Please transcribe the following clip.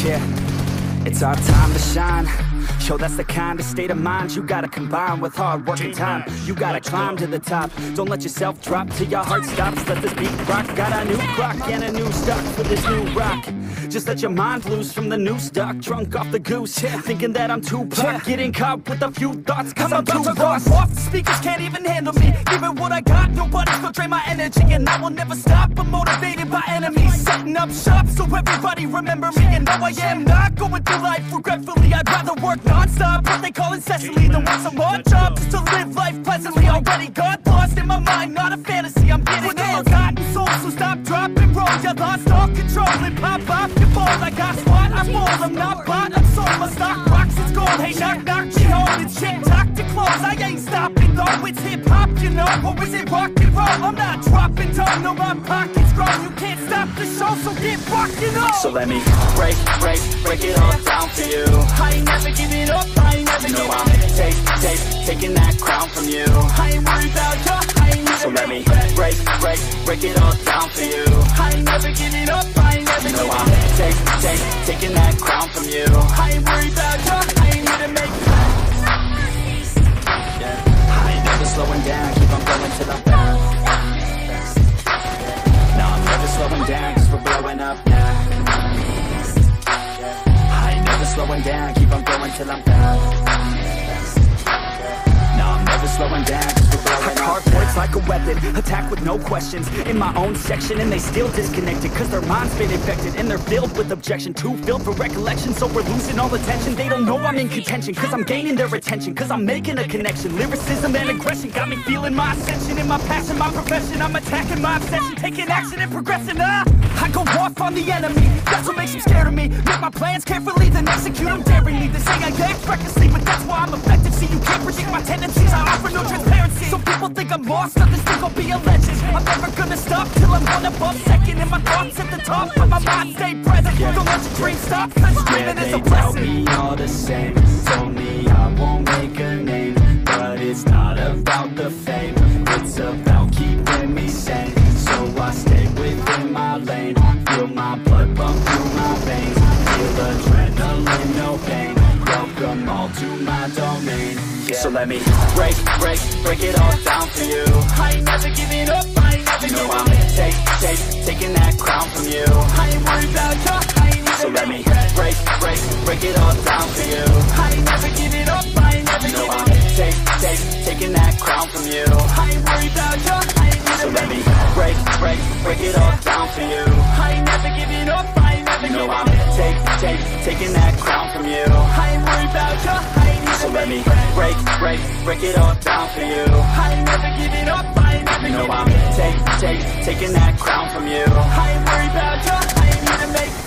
Yeah, it's our time to shine. Yo, that's the kind of state of mind you gotta combine with hard work and time. You gotta climb to the top. Don't let yourself drop till your heart stops. Let this beat rock. Got a new clock and a new stock for this new rock. Just let your mind loose from the new stock. Drunk off the goose, thinking that I'm too pop. Getting caught with a few thoughts cause I'm too lost. Off the speakers can't even handle me. Give it what I got, nobody's gonna drain my energy. And I will never stop, I'm motivated by enemies. Setting up shop so everybody remember me. And no, I am not going through life regretfully. I'd rather work non-stop, what they call incessantly, than work some odd job just to live life pleasantly. Already got lost in my mind, not a fantasy. I'm getting with a forgotten soul, so stop, drop, and roll. You lost all control and pop off your ball. I got squat, I'm bold, I'm not bought, I'm sold. My stock rocks, it's gold. Hey, knock, knock, she holding shit, talk to close. I ain't stopping though, it's hip-hop, you know. Or is it rock and roll? I'm not dropping down, no, my pockets grow. You can't stop the show, so get rockin' on. So let me break it all down for you. I ain't never giving up, I ain't never giving up. I'm taking that crown from you. I ain't worried about you, I ain't never. So let me break it all down for you. I ain't never giving up, I ain't never giving up. I'm taking that crown from you. I ain't worried about you, I ain't here to make I ain't never slowing down, keep on going till I'm down. No, I'm never slowing down, cause we're blowing up now. I ain't never slowing down, keep on going till I'm down. No, I'm never slowing down, cause we're blowing up. Hard words like a weapon, attack with no questions. In my own section, and they still disconnected, cause their mind's been infected, and they're filled with objection, too filled for recollection. So we're losing all attention, they don't know I'm in contention, cause I'm gaining their attention, cause I'm making a connection. Lyricism and aggression got me feeling my ascension. In my passion, my profession, I'm attacking my obsession, taking action and progressing. I go off on the enemy, that's what makes them scared of me. Make my plans carefully, then execute them daringly. They say I act recklessly, but that's why I'm effective. See, you can't predict my tendencies, I offer no transparency. Some people think I'm lost, others think I'll be a legend. I'm never gonna stop till I'm one above second. And my thoughts at the top, but my mind stay present. Don't let your dreams stop, cause dreaming is a blessing. They tell me all the same, told me I won't make a name. But it's not about the fame, it's about keeping me sane. So I stay within my lane, feel my blood pump through my veins. Feel adrenaline, no pain, welcome all to my domain. So let me break it all down for you. I ain't never giving up, I ain't never giving up. I'm taking that crown from you. I ain't worried about you, I ain't never. So let me break it all down for you. I ain't never giving up, I ain't never giving up. I'm taking that crown from you. I ain't worried about you, I ain't never. So let me break it all down for you. I ain't never giving up, I ain't never giving up. I'm taking that crown from you. I ain't worried about you, I ain't never. So let me break it all down for you. I ain't never giving up, I ain't never giving up. I'm taking that crown from you. I ain't worried about you, I ain't here to make